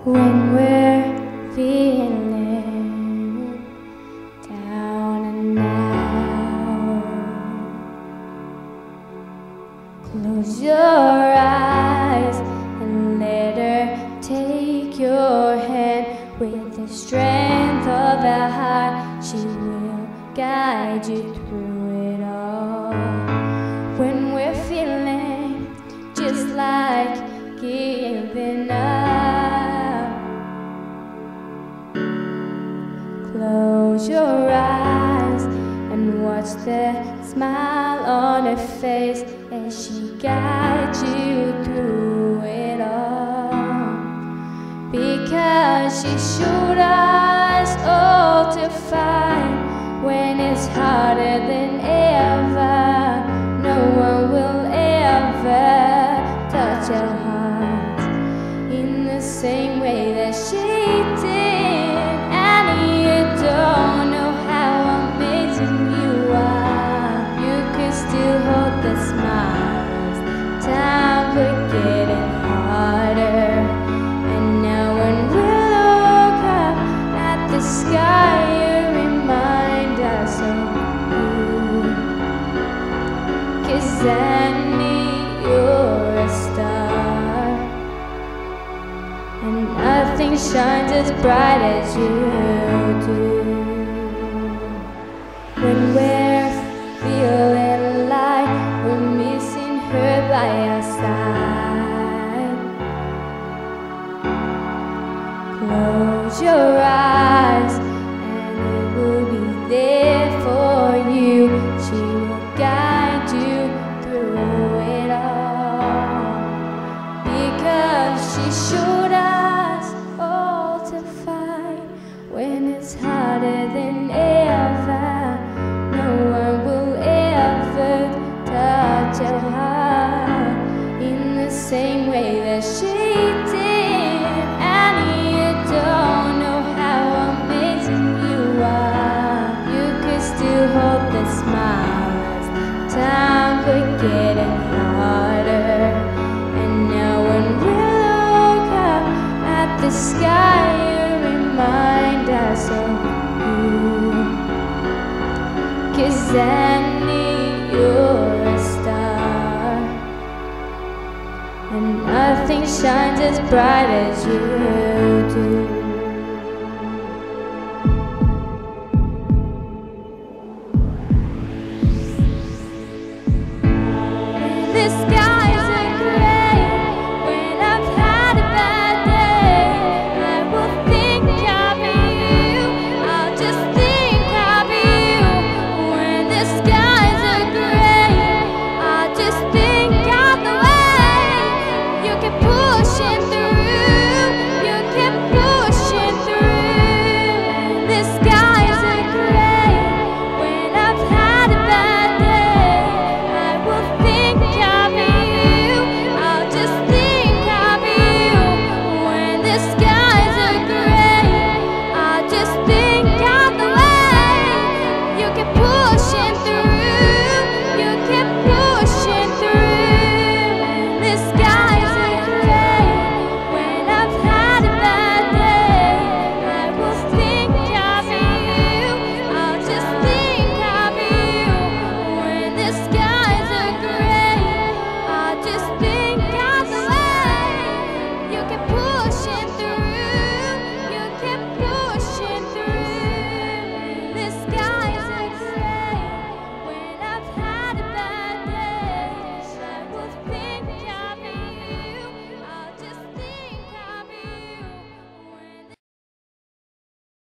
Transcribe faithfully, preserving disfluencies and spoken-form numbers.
when we're feeling down and out. Close your eyes and let her take your hand. With the strength of her heart, she will guide you through it all. When we're feeling just like giving up, close your eyes and watch the smile on her face as she guides you through it all. Because she showed us all to find when it's harder than ever. No one will ever touch our hearts in the same way that she did. And you don't know how amazing you are. You can still hold the smiles. Time will get it harder. And now when we look up at the sky, you remind us of you. 'Cause I need you're a star, and nothing shines as bright as you do. When we're feeling like we're missing her by our side, close your eyes and it will be there for you. She will guide you through it all. Because she showed us all to find when it's harder than ever. No one will ever touch your heart in the same way that she did. And you don't know how amazing you are. You could still hold the smiles. Time will get it harder. And now when we look up at the sky, you remind us of you. 'Cause I need you're a star, and nothing shines as bright as you do.